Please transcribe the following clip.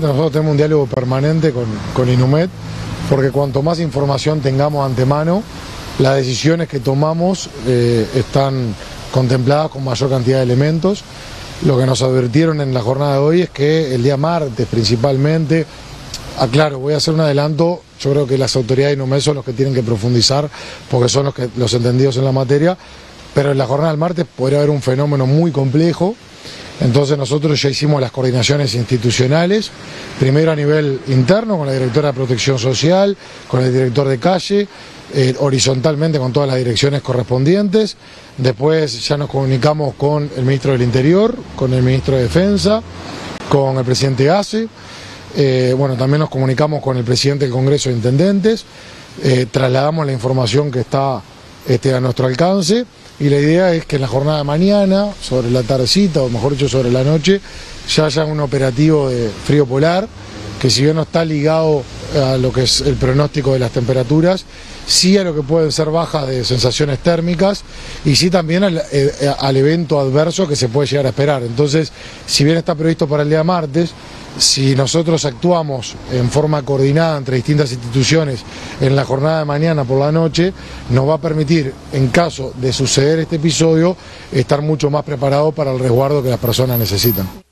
Nosotros tenemos un diálogo permanente con Inumet, porque cuanto más información tengamos antemano, las decisiones que tomamos están contempladas con mayor cantidad de elementos. Lo que nos advirtieron en la jornada de hoy es que el día martes principalmente, aclaro, voy a hacer un adelanto, yo creo que las autoridades de Inumet son los que tienen que profundizar, porque son los entendidos en la materia, pero en la jornada del martes podría haber un fenómeno muy complejo. Entonces nosotros ya hicimos las coordinaciones institucionales, primero a nivel interno con la directora de Protección Social, con el director de calle, horizontalmente con todas las direcciones correspondientes. Después ya nos comunicamos con el ministro del Interior, con el ministro de Defensa, con el presidente ACE, bueno, también nos comunicamos con el presidente del Congreso de Intendentes, trasladamos la información que está a nuestro alcance. Y la idea es que en la jornada de mañana, sobre la tardecita, o mejor dicho sobre la noche, ya haya un operativo de frío polar, que si bien no está ligado a lo que es el pronóstico de las temperaturas, sí a lo que pueden ser bajas de sensaciones térmicas y sí también al evento adverso que se puede llegar a esperar. Entonces, si bien está previsto para el día martes, si nosotros actuamos en forma coordinada entre distintas instituciones en la jornada de mañana por la noche, nos va a permitir, en caso de suceder este episodio, estar mucho más preparados para el resguardo que las personas necesitan.